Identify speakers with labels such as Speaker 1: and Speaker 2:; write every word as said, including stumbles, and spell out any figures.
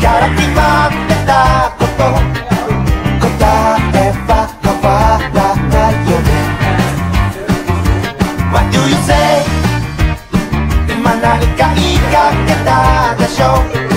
Speaker 1: から決まってたこと答えは変わらないよね What do you say 今何か言いかけたでしょ